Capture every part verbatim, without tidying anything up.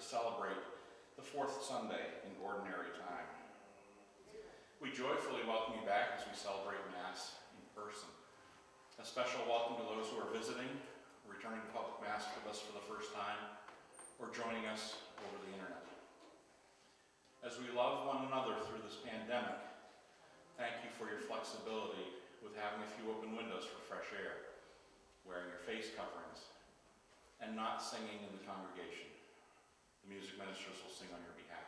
celebrate the fourth Sunday in Ordinary Time. We joyfully welcome you back as we celebrate Mass in person. A special welcome to those who are visiting, returning to public Mass with us for the first time, or joining us over the internet. As we love one another through this pandemic, thank you for your flexibility with having a few open windows for fresh air, wearing your face coverings, and not singing in the congregation. The music ministers will sing on your behalf.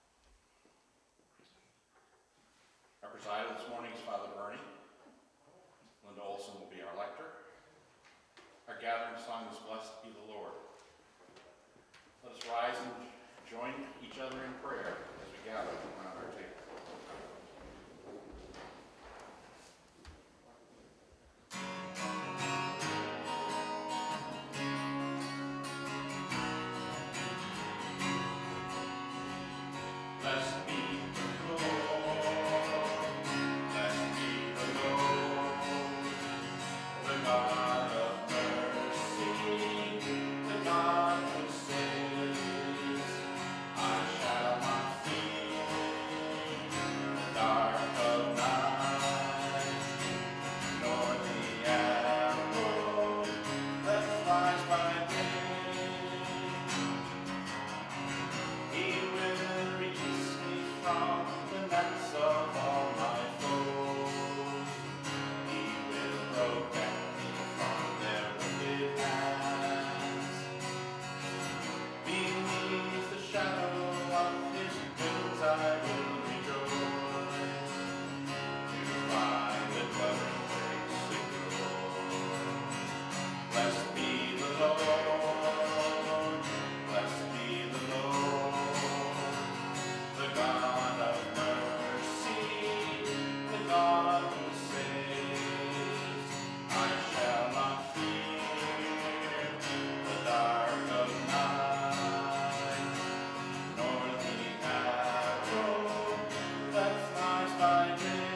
Our presider this morning is Father Bernie. Linda Olson will be our lector. Our gathering song is Blessed Be the Lord. Let us rise and join each other in prayer as we gather around our table. Blessed be the Lord, blessed be the Lord, the God of mercy, the God who saves. I shall not fear the dark of night, nor the arrow that flies by day. He will release me from the nets of all my foes. He will protect me from their wicked hands. Beneath the shadow of his wings I will rejoice, to find the dwelling place secure. Blessed be the Lord, blessed be the Lord, the God of mercy, the God who saves. I shall not fear the dark of night, nor the arrow that flies by day.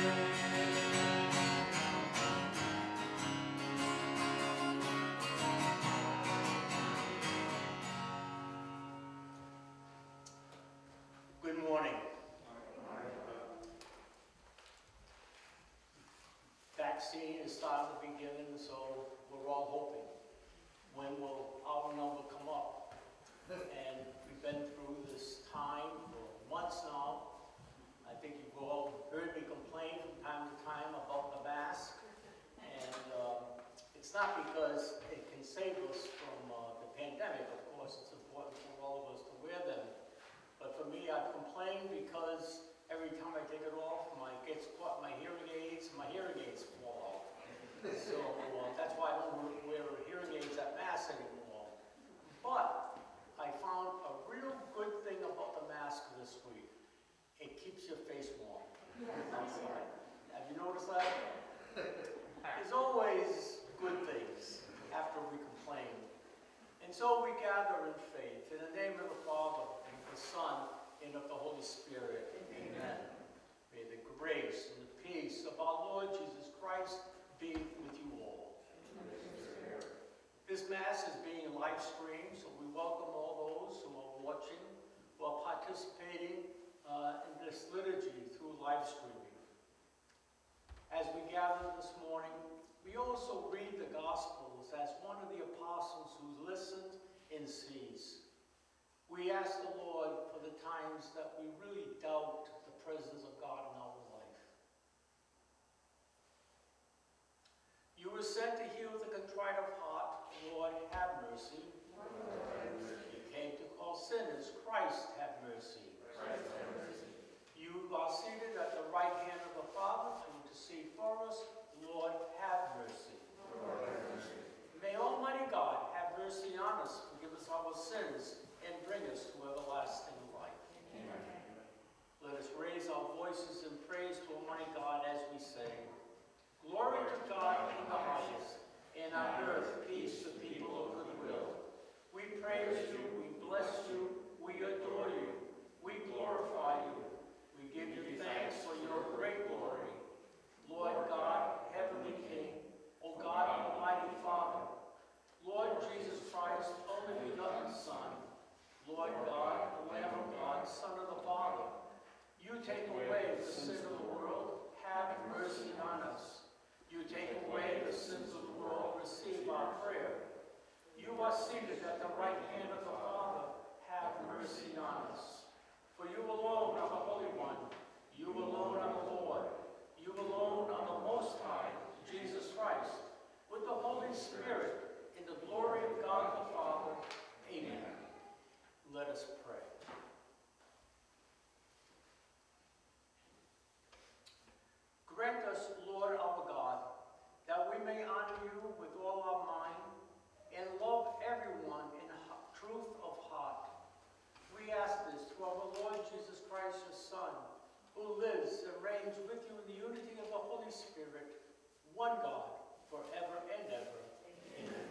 Good morning. Vaccine is starting to be given, so we're all hoping. When will our number come up? And we've been through this time for months now. I think you've all heard me complain from time to time about the mask. And uh, it's not because it can save us from uh, the pandemic. Of course, it's important for all of us to wear them. But for me, I've complained because every time I take it off, my gets caught my hearing aids, my hearing aids fall out. So uh, that's why I don't wear hearing aids at Mass anymore. But I found a real good thing about the mask this week. It keeps your face warm outside. Have you noticed that? There's always good things after we complain. And so we gather in faith, in the name of the Father, and of the Son, and of the Holy Spirit. Amen. May the grace and the peace of our Lord Jesus Christ be with you all. Amen. This Mass is being live streamed, so we welcome all those who are watching, who are participating uh, in this liturgy through live streaming. As we gather this morning, we also read the Gospels as one of the apostles who listened and sees. We ask the Lord for the times that we really doubt the presence of God in our life. You were sent to heal the contrite of heart. Lord, have mercy. You came to call sinners. Christ, have mercy. Christ, have mercy. You are seated at the right hand of the Father to intercede for us. Lord, have mercy. Lord, have mercy. May Almighty God have mercy on us, forgive us our sins, and bring us to everlasting life. Amen. Let us raise our voices in praise to Almighty God as we say, Glory to God in the highest, and on earth peace to people of good will. We praise you, we bless you, we adore you, we glorify you. We give you thanks for your great glory. Lord God, heavenly King, take away the sins of the world, have mercy on us. You take away the sins of the world, receive our prayer. You are seated at the right hand of the Father, have mercy on us. For you alone are the Holy One, you alone are the Lord, you alone are the Most High, Jesus Christ, with the Holy Spirit, in the glory of God the Father. Amen. Let us pray. Grant us, Lord our God, that we may honor you with all our mind and love everyone in truth of heart. We ask this through our Lord Jesus Christ, your Son, who lives and reigns with you in the unity of the Holy Spirit, one God, forever and ever. Amen.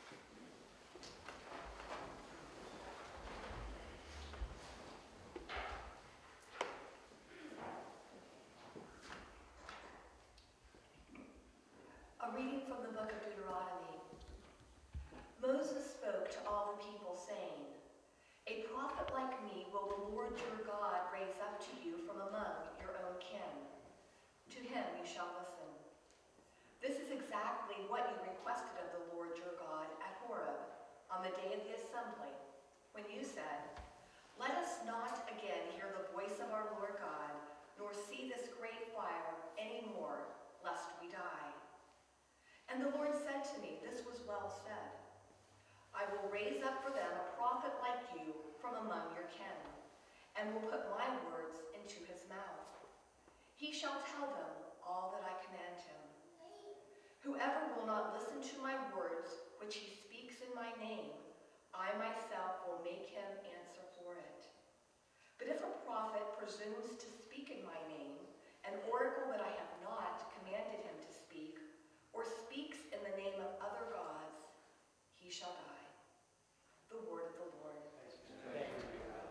A reading from the book of Deuteronomy. Moses spoke to all the people, saying, "A prophet like me will the Lord your God raise up to you from among your own kin. To him you shall listen. This is exactly what you requested of the Lord your God at Horeb on the day of the assembly, when you said, 'Let us not again hear the voice of our Lord God, nor see this great fire any more, lest we die.' And the Lord said to me, 'This was well said. I will raise up for them a prophet like you from among your kin, and will put my words into his mouth. He shall tell them all that I command him. Whoever will not listen to my words, which he speaks in my name, I myself will make him answer for it. But if a prophet presumes to speak in my name, an oracle that I have not commanded him to speak, or speaks in the name of other gods, he shall die.'" The word of the Lord. Thank you, God.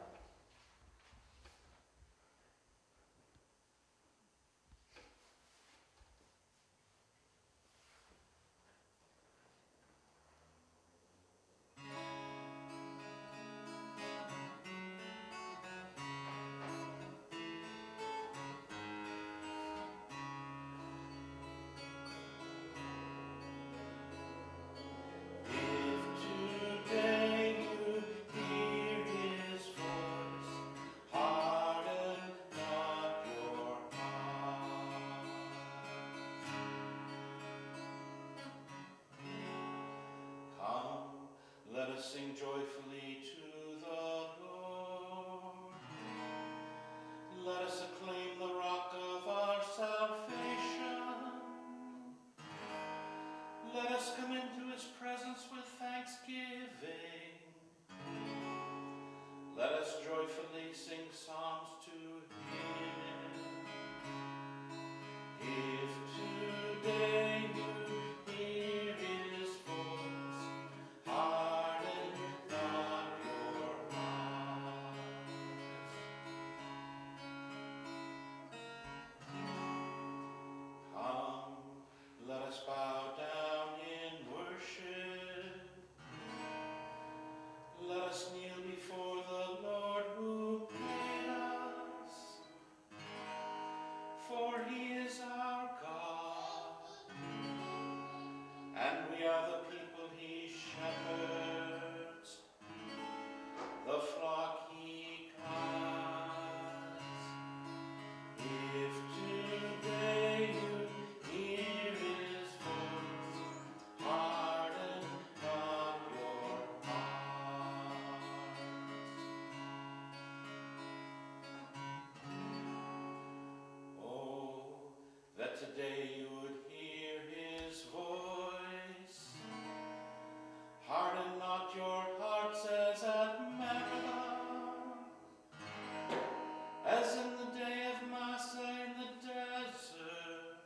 Let us sing joyfully to the Lord. Let us acclaim the rock of our salvation. Let us come into his presence with thanksgiving. Let us joyfully sing psalms to him. If today you hear his voice, harden not your hearts. Come, let us bow down in worship. Let us kneel before the Lord who made us. For he is our God, and we are the people he shepherds, the flock he guides. If today you hear his voice, harden not your hearts. Oh, that today you would hear his voice. Harden not your hearts as at Meribah, as in the day of Massah in the desert,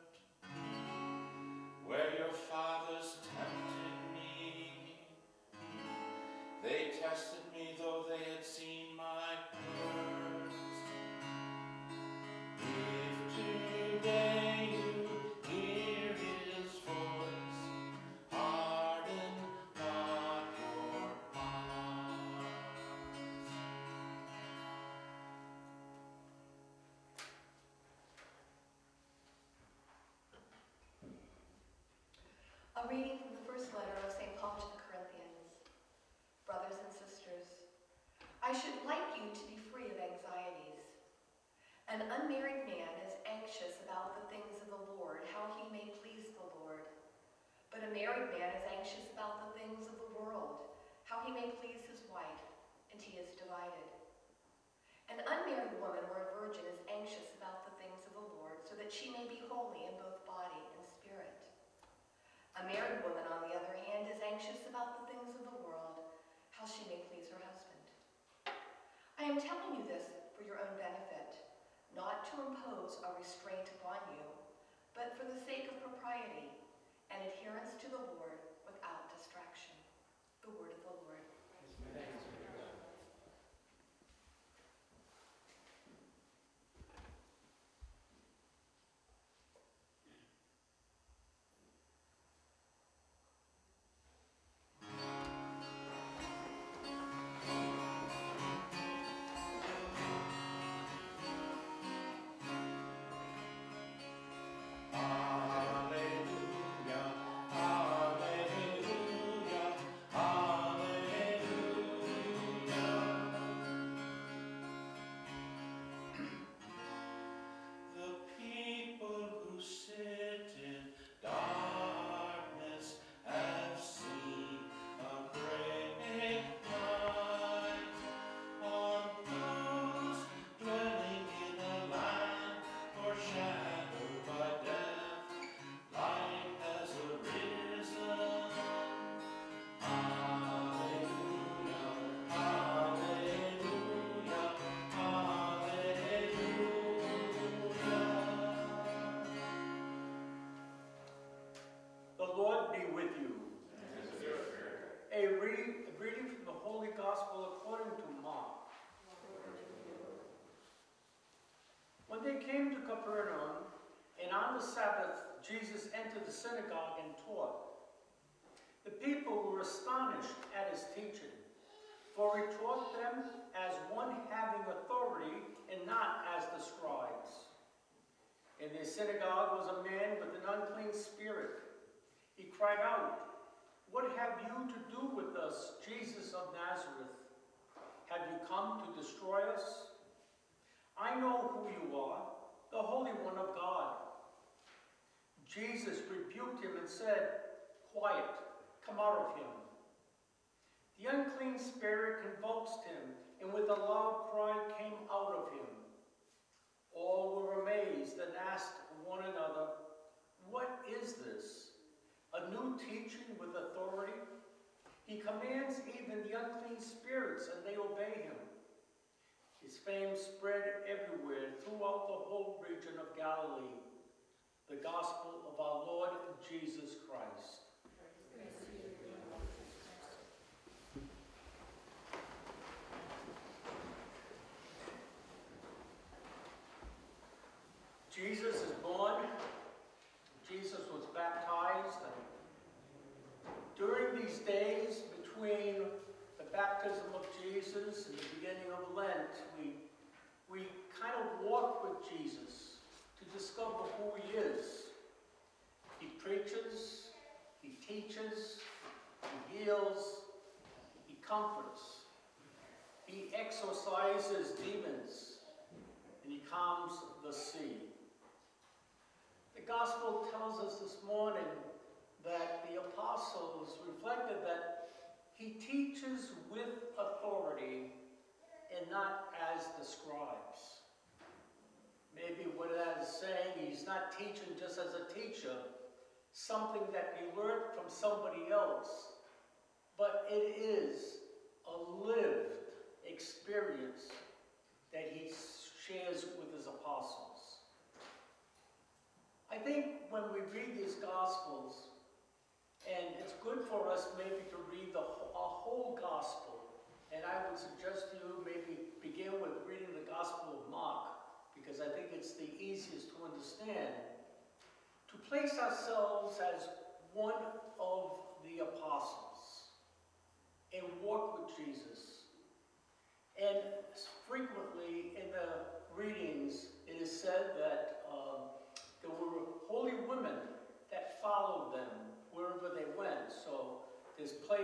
where your fathers tempted me. They tested me, though they had seen my works. If today you A reading from the first letter of Saint Paul to the Corinthians. Brothers and sisters, I should like you to be free of anxieties. An unmarried man is anxious about the things of the Lord, how he may please the Lord. But a married man is anxious about the things of the world, how he may please his wife, and he is divided. An unmarried woman or a virgin is anxious about the things of the Lord, so that she may be holy in both body and spirit. A married woman, on the other hand, is anxious about the things of the world, how she may please her husband. I am telling you this for your own benefit, not to impose a restraint upon you, but for the sake of propriety and adherence to the Lord without distraction. The word of the Lord. Thanks be to God. The Lord be with you. A reading, a reading from the Holy Gospel according to Mark. When they came to Capernaum, and on the Sabbath, Jesus entered the synagogue and taught. The people were astonished at his teaching, for he taught them as one having authority and not as the scribes. In the synagogue was a man with an unclean spirit. He cried out, "What have you to do with us, Jesus of Nazareth? Have you come to destroy us? I know who you are, the Holy One of God." Jesus rebuked him and said, "Quiet, come out of him." The unclean spirit convulsed him, and with a loud cry came out of him. All were amazed and asked one another, "What is this? A new teaching with authority? He commands even the unclean spirits, and they obey him." His fame spread everywhere throughout the whole region of Galilee. The gospel of our Lord Jesus Christ. Jesus is born. Jesus was baptized. And during these days between the baptism of Jesus and the beginning of Lent, we, we kind of walk with Jesus to discover who he is. He preaches, he teaches, he heals, he comforts, he exorcises demons, and he calms the sea. The gospel tells us this morning that the apostles reflected that he teaches with authority and not as the scribes. Maybe what that is saying, he's not teaching just as a teacher, something that he learned from somebody else, but it is a lived experience that he shares with his apostles. I think when we read these Gospels, and it's good for us maybe to read the a whole Gospel, and I would suggest to you maybe begin with reading the Gospel of Mark, because I think it's the easiest to understand, to place ourselves as one of the apostles and walk with Jesus. And frequently in the readings, it is said that uh, there were holy women that followed them wherever they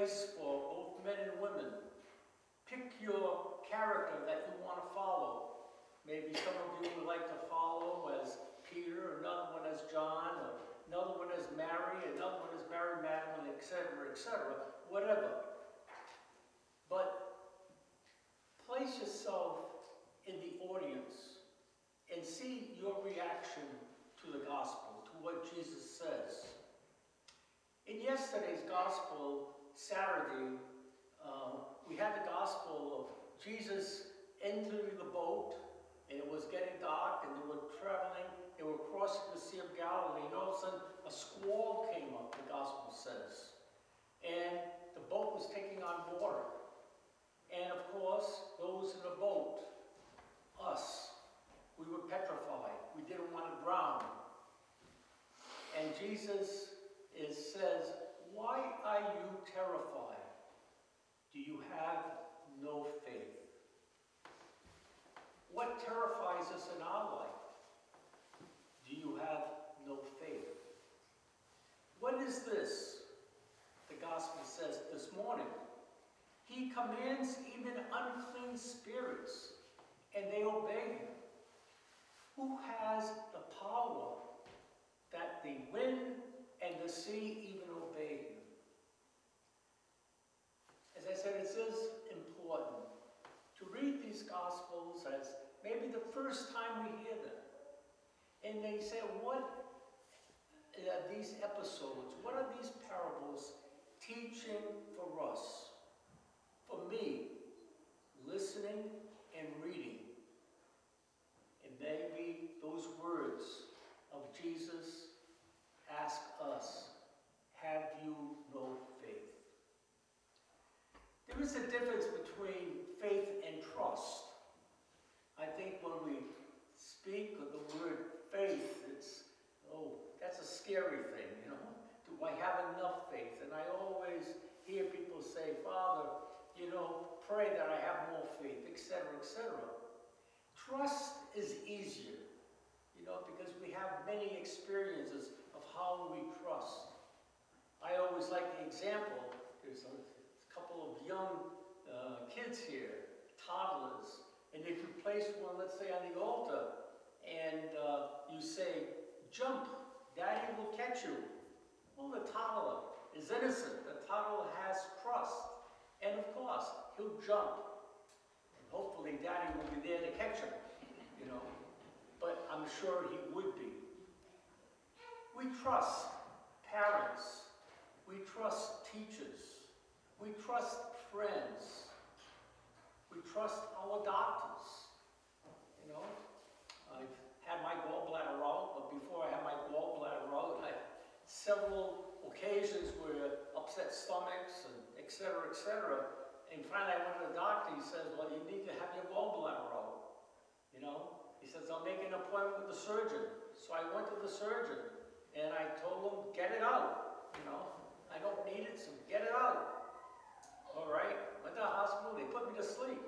place for both men and women. Pick your character that you want to follow. Maybe some of you would like to follow as Peter, another one as John, or another one as Mary, another one as Mary Magdalene, et cetera, et cetera, whatever. But place yourself in the audience and see your reaction to the gospel, to what Jesus says. In yesterday's gospel, Saturday, uh, we had the gospel of Jesus entering the boat, and it was getting dark, and they were traveling, they were crossing the Sea of Galilee, and all of a sudden a squall came up, the gospel says. And the boat was taking on water. And of course, those in the boat, us, we were petrified. We didn't want to drown. And Jesus is, says, "Why are you terrified? Do you have no faith?" What terrifies us in our life? Do you have no faith? What is this? The gospel says this morning, He commands even unclean spirits, and they obey Him. Who has the power that the wind and the sea even obey Him? As I said, it is important to read these Gospels as maybe the first time we hear them. And they say, what are these episodes, what are these parables teaching for us? For me, listening and reading. And maybe those words of Jesus ask us, have you no faith? There is a difference between faith and trust. I think when we speak of the word faith, it's, oh, that's a scary thing, you know? Do I have enough faith? And I always hear people say, Father, you know, pray that I have more faith, et cetera, et cetera. Trust is easier, you know, because we have many experiences of how we trust. I always like the example, there's a couple of young uh, kids here, toddlers, and if you place one, let's say, on the altar, and uh, you say, jump, Daddy will catch you. Well, the toddler is innocent. The toddler has trust. And of course, he'll jump. And hopefully Daddy will be there to catch him, you know. But I'm sure he would be. We trust parents. We trust teachers. We trust friends. We trust our doctors. You know, I've had my gallbladder out, but before I had my gallbladder out, I had several occasions where upset stomachs and et cetera, et cetera. And finally I went to the doctor. He says, well, you need to have your gallbladder out. You know, he says, I'll make an appointment with the surgeon. So I went to the surgeon and I told him, get it out. You know, I don't need it, so get it out. All right, went to the hospital, they put me to sleep.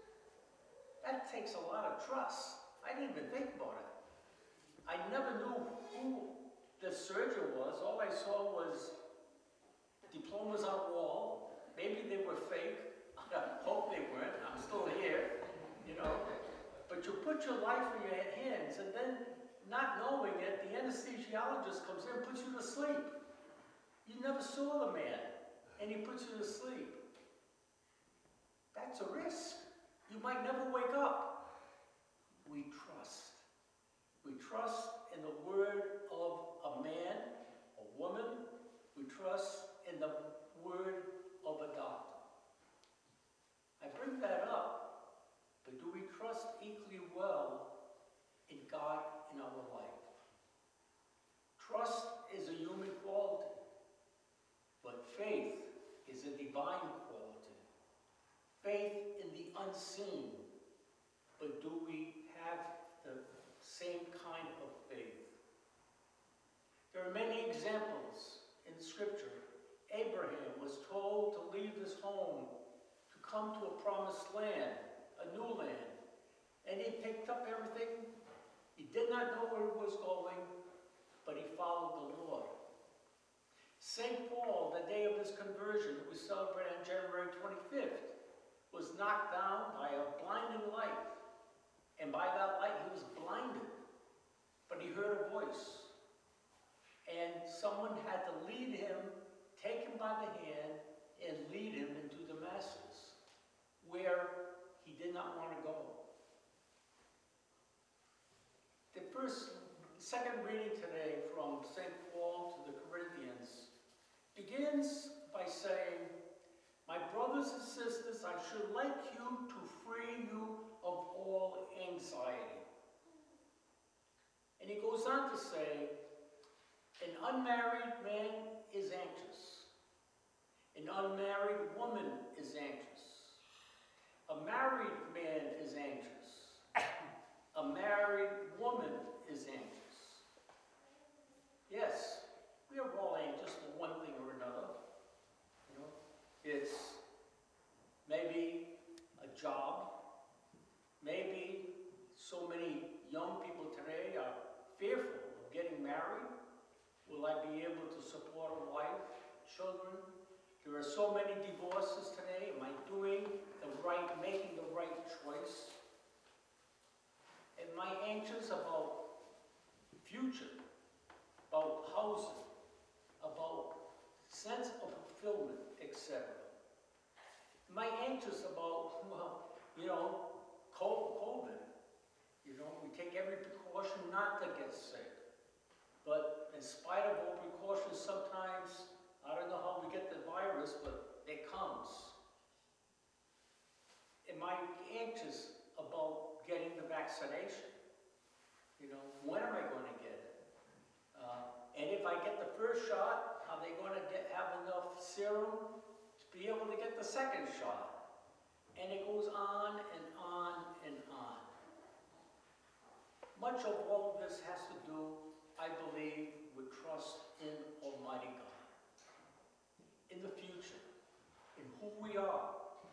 That takes a lot of trust. I didn't even think about it. I never knew who the surgeon was. All I saw was diplomas on the wall. Maybe they were fake. I hope they weren't. I'm still here, you know. But you put your life in your hands, and then, not knowing it, the anesthesiologist comes in and puts you to sleep. You never saw the man, and he puts you to sleep. That's a risk. You might never wake up. We trust. We trust in the word of a man, a woman. We trust in the word of a doctor. I bring that up, but do we trust equally well in God in our life? Trust is a human quality, but faith is a divine quality. Faith in the unseen, but do we have the same kind of faith? There are many examples in Scripture. Abraham was told to leave his home, to come to a promised land, a new land, and he picked up everything. He did not know where he was going, but he followed the Lord. Saint Paul, the day of his conversion that we celebrate on January twenty-fifth, was knocked down by a blinding light. And by that light, he was blinded. But he heard a voice. And someone had to lead him, take him by the hand, and lead him into Damascus, where he did not want to go. The first, second reading today from Saint Paul to the Corinthians begins by saying, "My brothers and sisters, I should like you to free you of all anxiety." And he goes on to say, "An unmarried man is anxious. An unmarried woman is anxious. A married man is anxious. A married woman is anxious." Yes, we are all anxious for one thing or another. You know, it's maybe a job. Maybe so many young people today are fearful of getting married. Will I be able to support a wife, children? There are so many divorces today. Am I doing the right, making the right choice? Am I anxious about future, about housing, about sense of fulfillment, et cetera? Am I anxious about, well, you know, COVID? You know, we take every precaution not to get sick. But in spite of all precautions, sometimes, I don't know how we get the virus, but it comes. Am I anxious about getting the vaccination? You know, when am I going to get it? Uh, and if I get the first shot, are they going to get, have enough serum to be able to get the second shot? And it goes on and on and on. Much of all of this has to do, I believe, with trust in Almighty God, in the future, in who we are.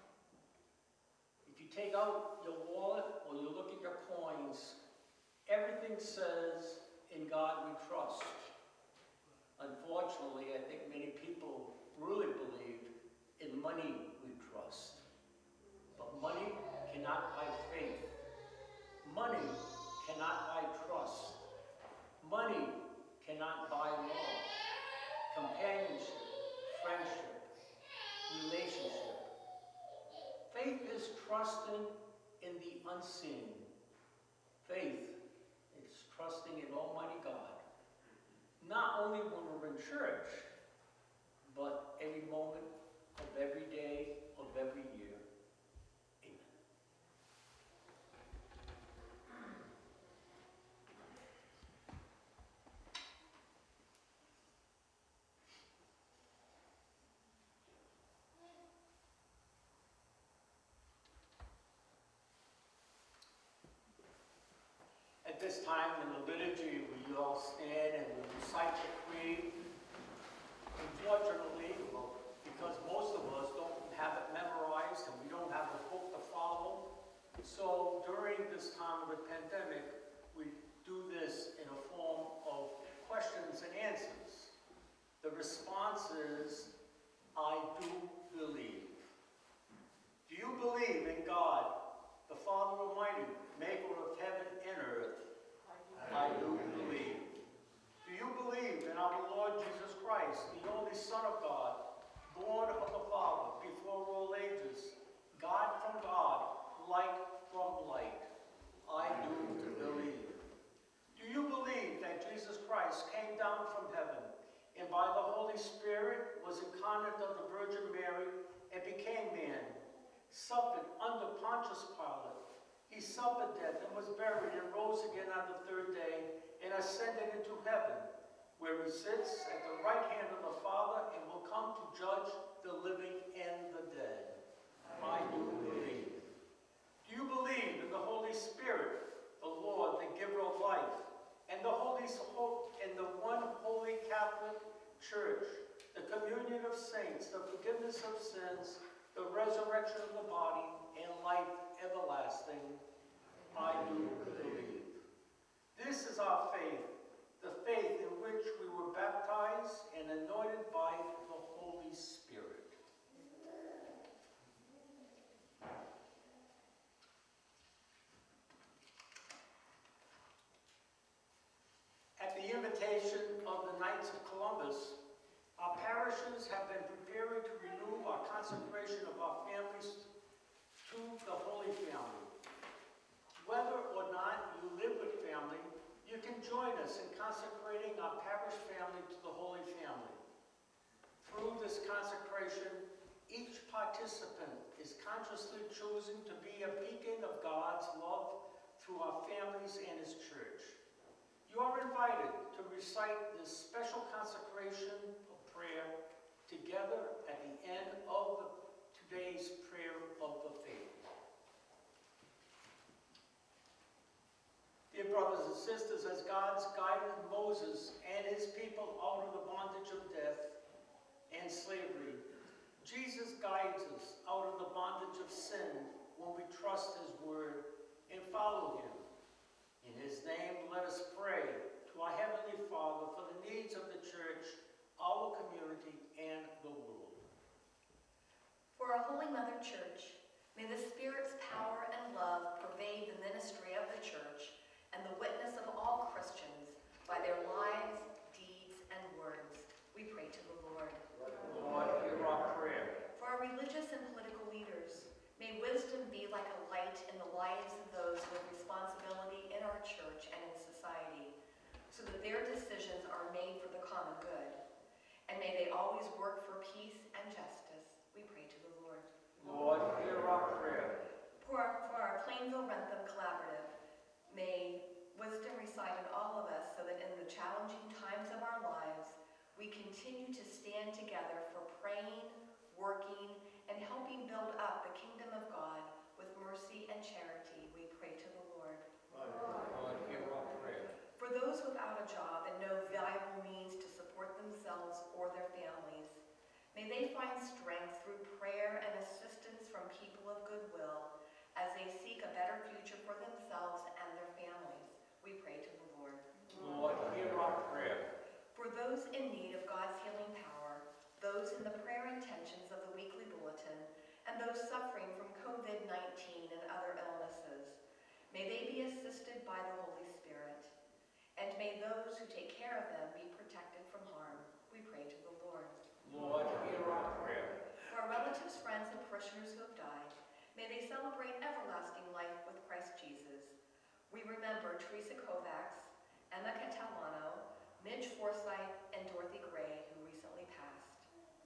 If you take out your wallet or you look at your coins, everything says, "In God we trust." Unfortunately, I think many people really believe in money we trust. But money cannot buy faith. Money cannot buy trust. Money cannot buy love, companionship, friendship, relationship. Faith is trusting in the unseen. Faith is trusting in Almighty God. Not only when we're in church, but every moment of every day of every year. Amen. At this time in the liturgy, we all stand and we recite the creed. Unfortunately, well, because most of us don't have it memorized and we don't have a book to follow, so during this time of the pandemic, we do this in a form of questions and answers. The response is, "I do believe." Do you believe in God, the Father Almighty, maker of heaven and earth? I do believe. Do you believe in our Lord Jesus Christ, the only Son of God, born of the Father before all ages, God from God, light from light? I do believe. Do you believe that Jesus Christ came down from heaven and by the Holy Spirit was incarnate of the Virgin Mary and became man, suffered under Pontius Pilate? He suffered death and was buried and rose again on the third day and ascended into heaven, where he sits at the right hand of the Father and will come to judge the living and the dead. I do believe. Do you believe in the Holy Spirit, the Lord, the giver of life, and the Holy and the one holy Catholic Church, the communion of saints, the forgiveness of sins, the resurrection of the body, and life everlasting? I do believe. This is our faith, the faith in which we were baptized and anointed by the Holy Spirit. At the invitation of the Knights of Columbus, our parishes have been preparing to renew our consecration of our families to the Holy Family. Whether or not you live with family, you can join us in consecrating our parish family to the Holy Family. Through this consecration, each participant is consciously choosing to be a beacon of God's love through our families and His church. You are invited to recite this special consecration of prayer together at the end of the, today's prayer of the faith. Dear brothers and sisters, as God's guided Moses and his people out of the bondage of death and slavery, Jesus guides us out of the bondage of sin when we trust his word and follow him. In his name, let us pray to our Heavenly Father for the needs of the church, our community, and the world. For our Holy Mother Church, may the Spirit's power and love pervade the ministry of the church and the witness of all Christians by their lives, deeds, and words. We pray to the Lord. Lord, hear our prayer. For our religious and political leaders, may wisdom be like a light in the lives of those with responsibility in our church and in society, so that their decisions are made for the common good. And may they always work for peace and justice. We pray to the Lord. Lord, hear our prayer. For our, for our Plainville-Wrentham collaborative, may wisdom reside in all of us so that in the challenging times of our lives, we continue to stand together for praying, working, and helping build up the kingdom of God with mercy and charity. We pray to the Lord. Lord, hear our prayer. For those without a job and no viable means to support themselves or their families, may they find strength through prayer and assistance from people of goodwill as they seek a better future for themselves and their families. We pray to the Lord. Lord, hear our prayer. For those in need of God's healing power, those in the prayer intentions of the weekly bulletin, and those suffering from COVID nineteen and other illnesses, may they be assisted by the Holy Spirit. And may those who take care of them be protected from harm. We pray to the Lord. Lord, hear our prayer. For our relatives, friends, and parishioners who have died, may they celebrate everlasting life with Christ Jesus. We remember Teresa Kovacs, Emma Catalano, Midge Forsythe, and Dorothy Gray, who recently passed.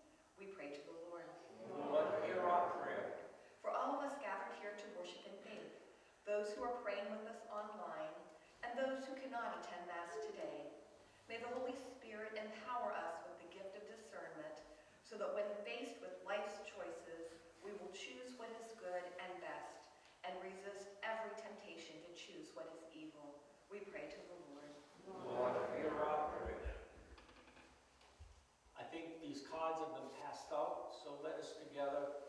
We pray to the Lord. Lord, hear our prayer. For all of us gathered here to worship in faith, those who are praying with us online, and those who cannot attend Mass today, may the Holy Spirit empower us with the gift of discernment, so that when faced with life's choices, we will choose what is good and best, and resist every temptation to choose what is evil. We pray to the Lord. Lord, hear our prayer. I think these cards have been passed out, so let us together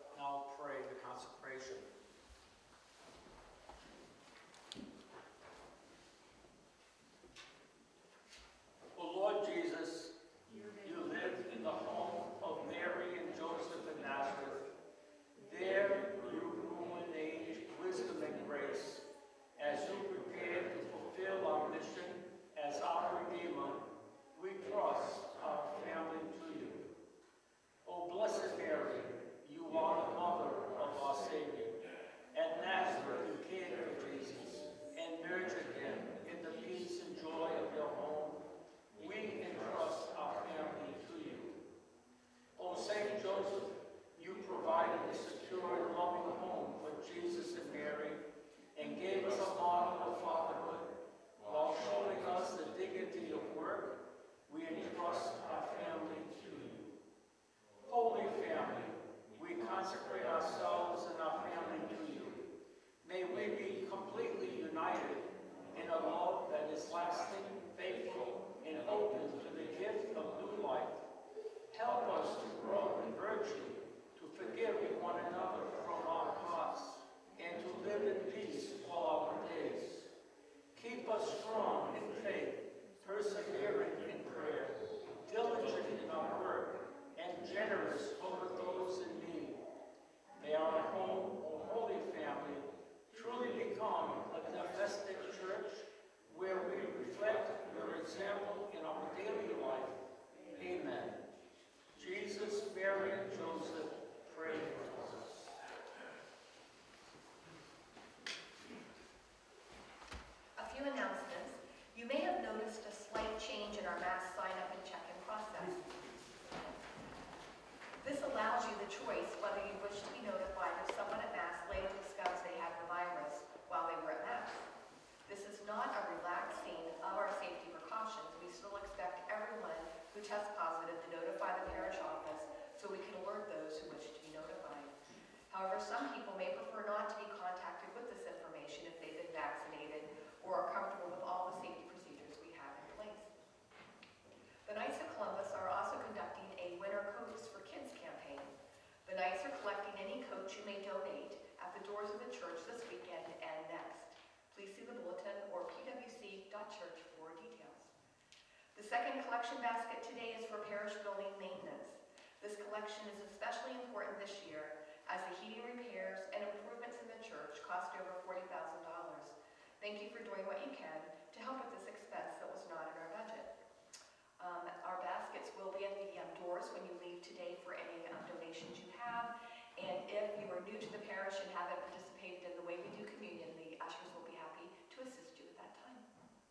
Please see the bulletin or p w c dot church for details. The second collection basket today is for parish building maintenance. This collection is especially important this year as the heating repairs and improvements in the church cost over forty thousand dollars. Thank you for doing what you can to help with this expense that was not in our budget. Um, our baskets will be at the um, doors when you leave today for any um, donations you have. And if you are new to the parish and haven't participated in the way we do communion, the ushers will be happy to assist you at that time.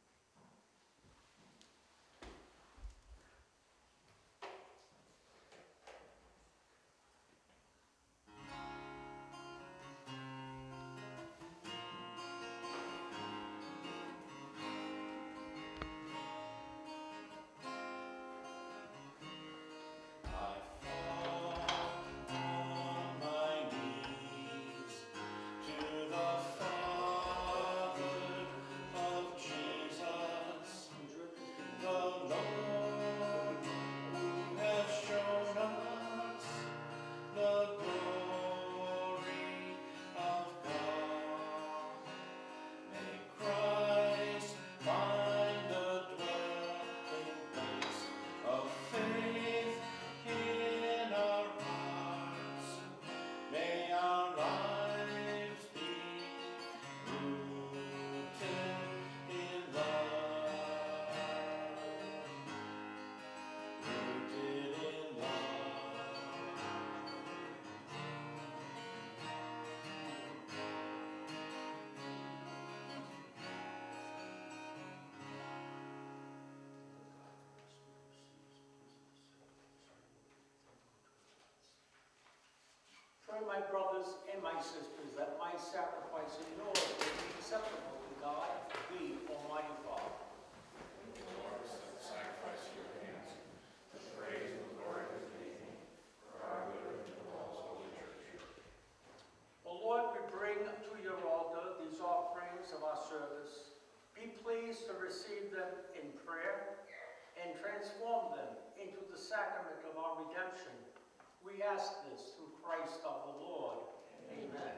Pray, my brothers and my sisters, that my sacrifice and yours may be acceptable to God, the Almighty Father. Lord, accept the sacrifice of your hands, the praise and glory of his name, for our good and the whole holy church. O Lord, we bring to your altar these offerings of our service. Be pleased to receive them in prayer and transform them into the sacrament of our redemption. We ask this through Christ our Lord. Amen.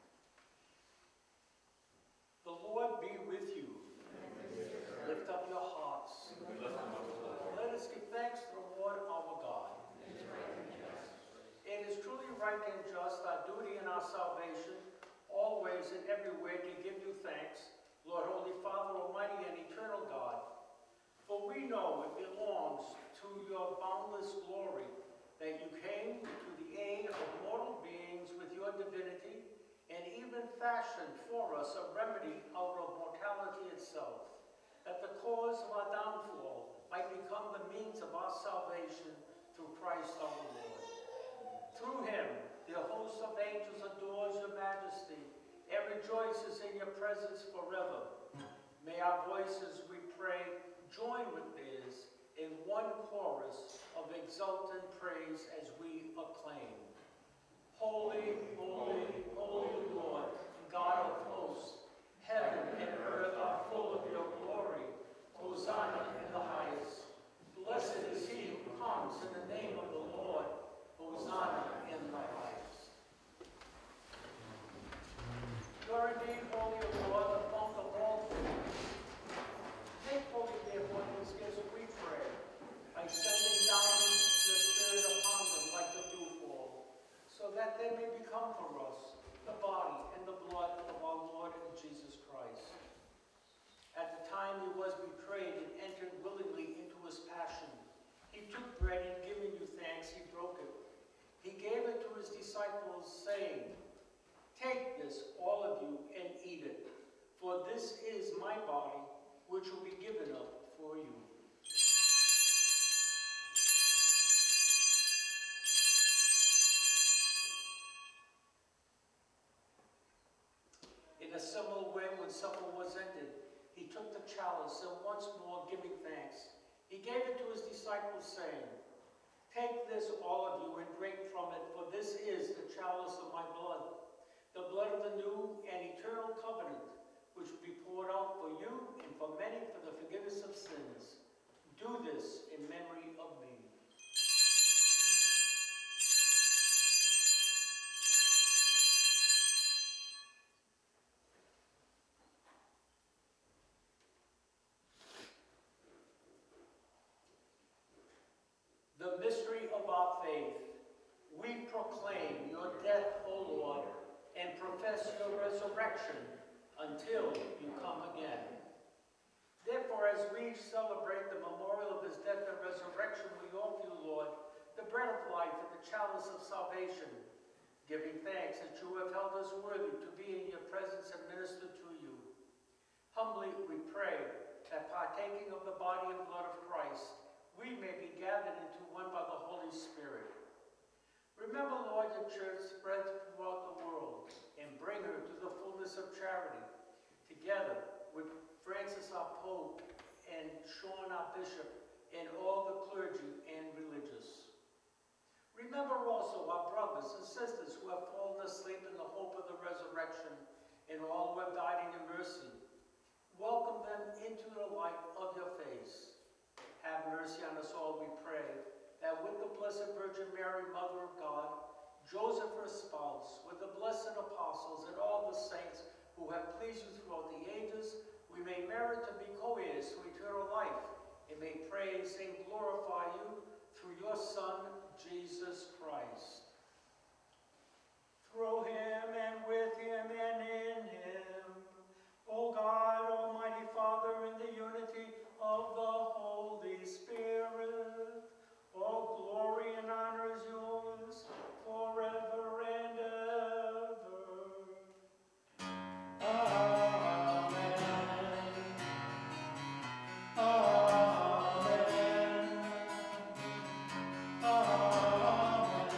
The Lord be with you. Lift up your hearts. Let us give thanks to the Lord our God. It is truly right and just, our duty and our salvation, always and everywhere to give you thanks, Lord, Holy Father, Almighty and eternal God. For we know it belongs to your boundless glory that you came to the aid of mortal beings with your divinity and even fashioned for us a remedy out of mortality itself, that the cause of our downfall might become the means of our salvation through Christ our Lord. Through him, the host of angels adores your majesty and rejoices in your presence forever. May our voices, we pray, join with theirs in one chorus of exultant praise as we acclaim. Holy, holy, holy Lord, God of hosts, heaven and earth are full of your glory. Hosanna in the highest. Blessed is he who comes in the name of the Lord. Hosanna in the highest. You are indeed holy, O Lord, the fount of all things. Make holy, therefore, these gifts, we pray, by sending down your Spirit upon them like the dewfall, so that they may become for us the body and the blood of our Lord Jesus Christ. At the time he was betrayed and entered willingly into his passion, he took bread and giving you thanks, he broke it. He gave it to his disciples, saying, "Take this, all of you, and eat it, for this is my body, which will be given up for you." In a similar way, when supper was ended, he took the chalice, and once more giving thanks, he gave it to his disciples, saying, "Take this, all of you, and drink from it, for this is the chalice of my blood, the blood of the new and eternal covenant, which will be poured out for you and for many for the forgiveness of sins. Do this in memory of me." faith. We proclaim your death, O Lord, and profess your resurrection until you come again. Therefore, as we celebrate the memorial of his death and resurrection, we offer you, Lord, the bread of life and the chalice of salvation, giving thanks that you have held us worthy to be in your presence and minister to you. Humbly we pray that partaking of the body and blood of Christ, we may be gathered into one by the Holy Spirit. Remember, Lord, your church spread throughout the world and bring her to the fullness of charity, together with Francis our Pope and Sean our Bishop and all the clergy and religious. Remember also our brothers and sisters who have fallen asleep in the hope of the resurrection and all who have died in your mercy. Welcome them into the light of your face. Have mercy on us all, we pray, that with the Blessed Virgin Mary, Mother of God, Joseph her spouse, with the blessed apostles and all the saints who have pleased you throughout the ages, we may merit to be co-heirs to eternal life, and may praise and glorify you through your Son, Jesus Christ. Through him and with him and in him, O God, Almighty Father, in the unity of the Holy Spirit, all glory and honor is yours forever and ever. Amen. Amen. Amen.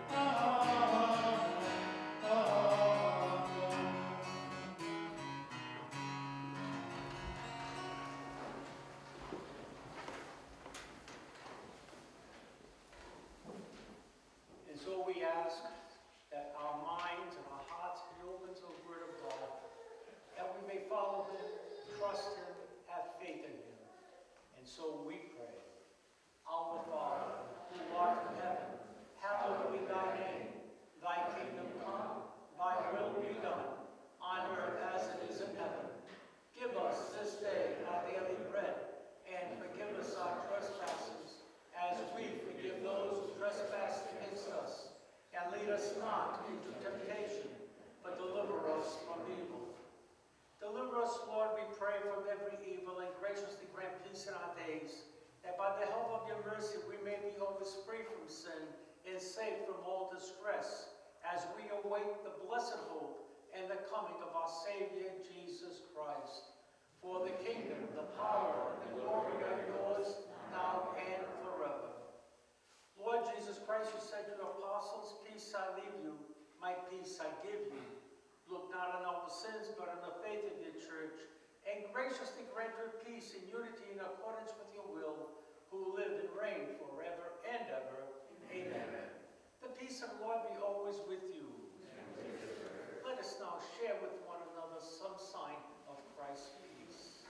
And so we ask that our minds and our hearts be open to the Word of God, that we may follow him, trust him, have faith in him. And so we pray. Our Father, who art in heaven, hallowed be thy name. Thy kingdom come, thy will be done, on earth as it is in heaven. Give us this day our daily bread, and forgive us our trespasses, as we forgive those who trespass against us. And lead us not into temptation, but deliver us from evil. Deliver us, Lord, we pray, from every evil, and graciously grant peace in our days, that by the help of your mercy we may be always free from sin and safe from all distress, as we await the blessed hope and the coming of our Savior, Jesus Christ. For the kingdom, the power, and the glory are yours, now and forever. Lord Jesus Christ, you said to your apostles, peace I leave you, my peace I give you. Look not on our sins, but on the faith of your church, and graciously grant her peace and unity in accordance with your will, who live and reign forever and ever. Amen. Amen. The peace of the Lord be always with you. Amen. Let us now share with one another some sign of Christ's peace.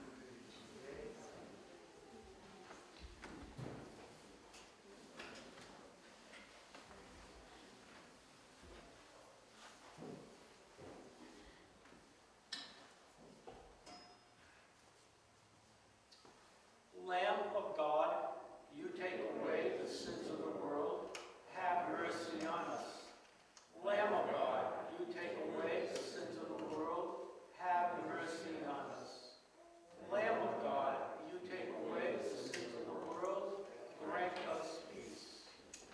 Lamb of God, you take away the sins of the world, have mercy on us. Lamb of God, you take away the sins of the world, have mercy on us. Lamb of God, you take away the sins of the world, grant us peace.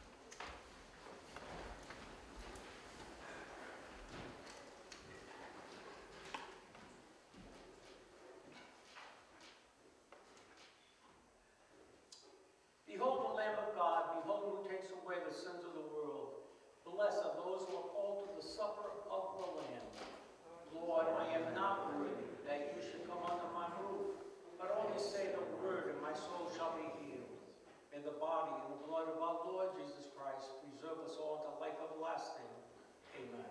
Behold the Lamb of God, behold who takes away the sins of the world. Blessed are those who are called to the supper of the Lamb. Lord, I am not worthy that you should come under my roof, but only say the word, and my soul shall be healed. May the body and the blood of our Lord Jesus Christ preserve us all to life everlasting. Amen.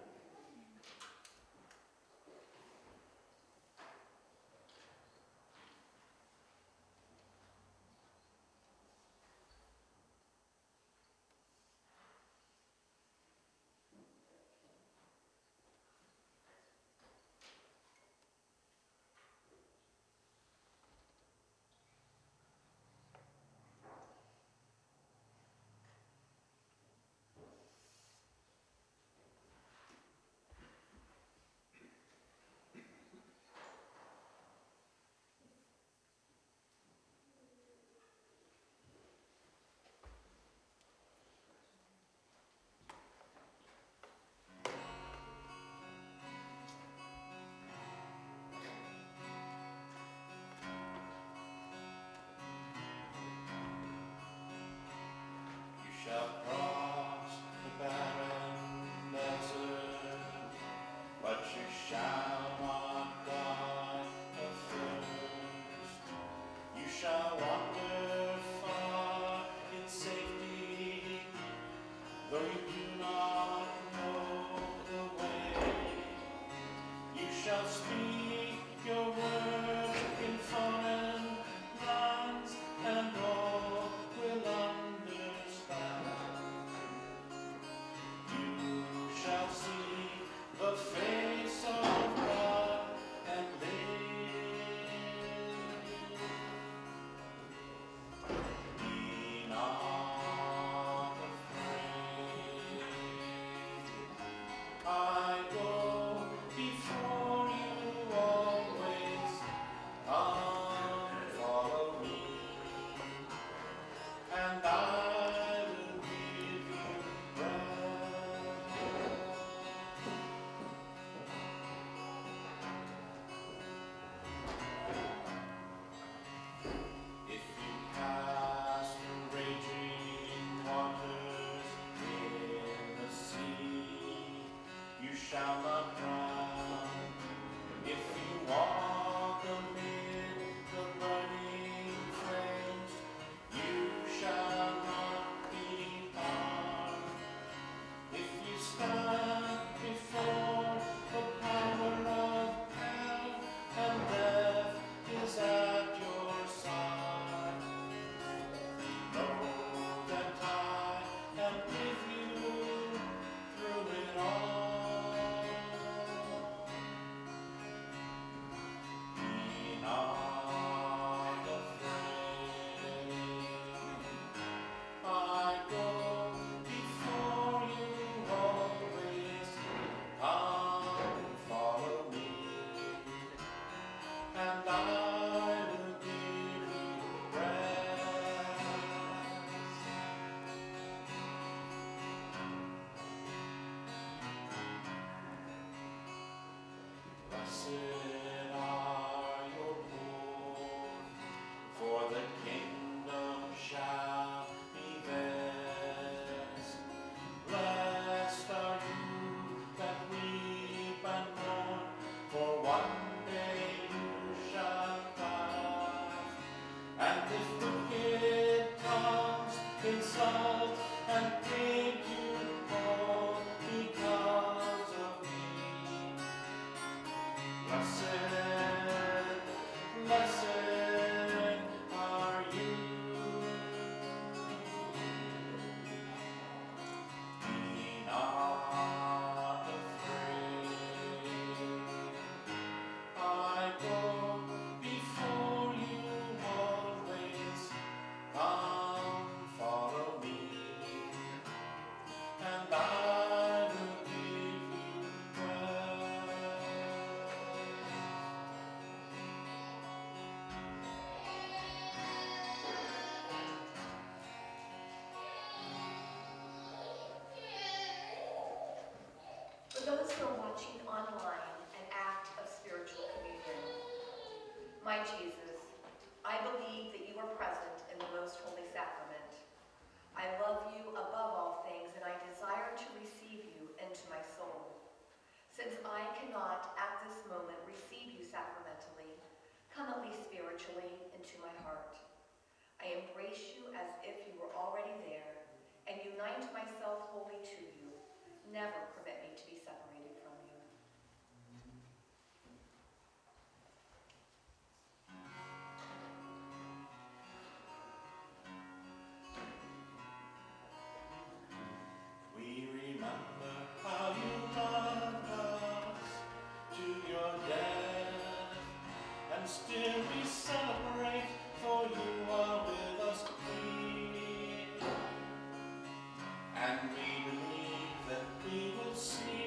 shall cross the barren desert, but you shall not die of thirst. You shall wander far in safety, though you do not know the way. You shall speak your word in foreign lands, and all will understand. You shall see the face of God and live. Be not afraid. I go before you always. Come, follow me, and I will give you rest. If you pass through raging waters in the sea, you shall not drown. If you walk amid the burning flames, you shall not be harmed. If you stand before the power of hell, and death is at your side, know that I am with you through it all. Be not afraid. I go before you always. Come, follow me, and I will give you rest. Blessed are your poor, for the kingdom shall be theirs. Blessed are you that weep and mourn, for one day you shall die. And if wicked tongues insult and take you all because of me, blessed, blessed are you. Be not afraid. I go before you always. Come, follow me, and I will give you rest. For those who are watching online, an act of spiritual communion. My Jesus, I believe that you are present in the most holy sacrament. I love you above all things, and I desire to receive you into my soul. Since I cannot at this moment receive you sacramentally, come at least spiritually into my heart. I embrace you as if you were already there, and unite myself wholly to you. Never permit me to be separated from you. We remember how you loved us to your death, and still we celebrate, for you are with us here. And we believe that we will see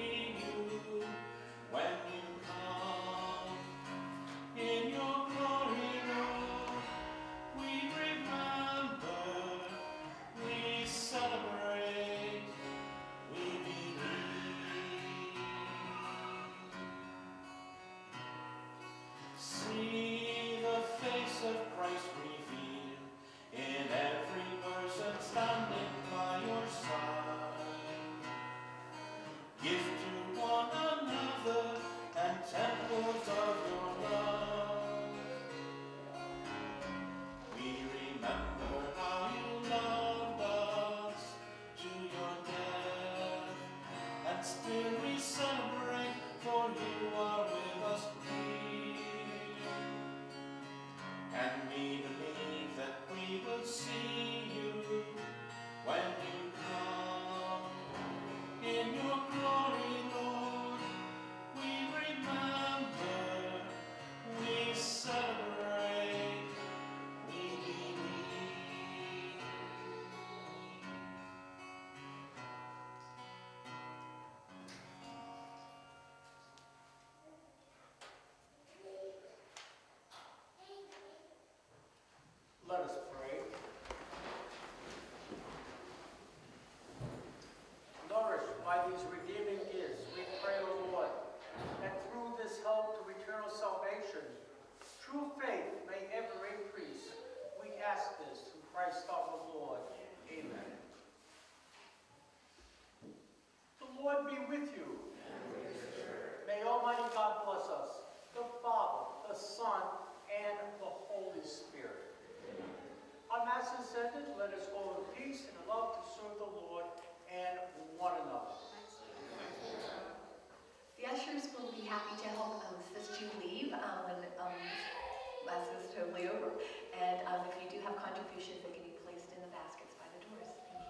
happy to help um, assist you leave um, when um, class is totally over. And um, if you do have contributions, they can be placed in the baskets by the doors. Thank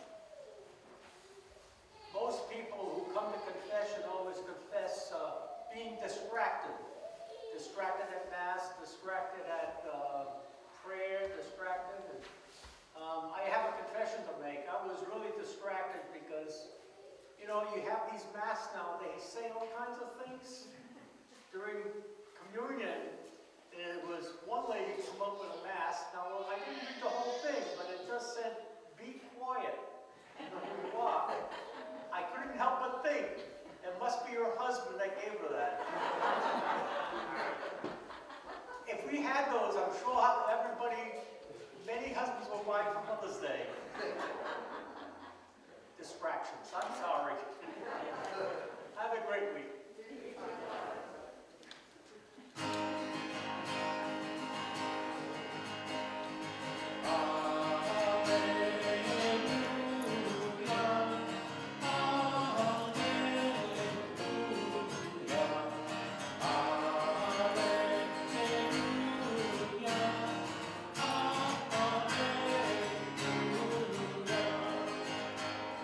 you. Most people who come to confession always confess uh, being distracted. Distracted at Mass, distracted at uh, prayer, distracted. And, um, I have a confession to make. I was really distracted because, you know, you have these Mass now, they say all kinds of things. During communion, there was one lady come up with a Mass. Now, I didn't read the whole thing, but it just said, be quiet. And we walk. I couldn't help but think, it must be her husband that gave her that. If we had those, I'm sure everybody, many husbands will buy for Mother's Day. Distractions, I'm sorry. Have a great week.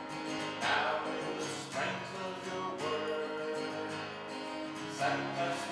Now in the strength of your word, send us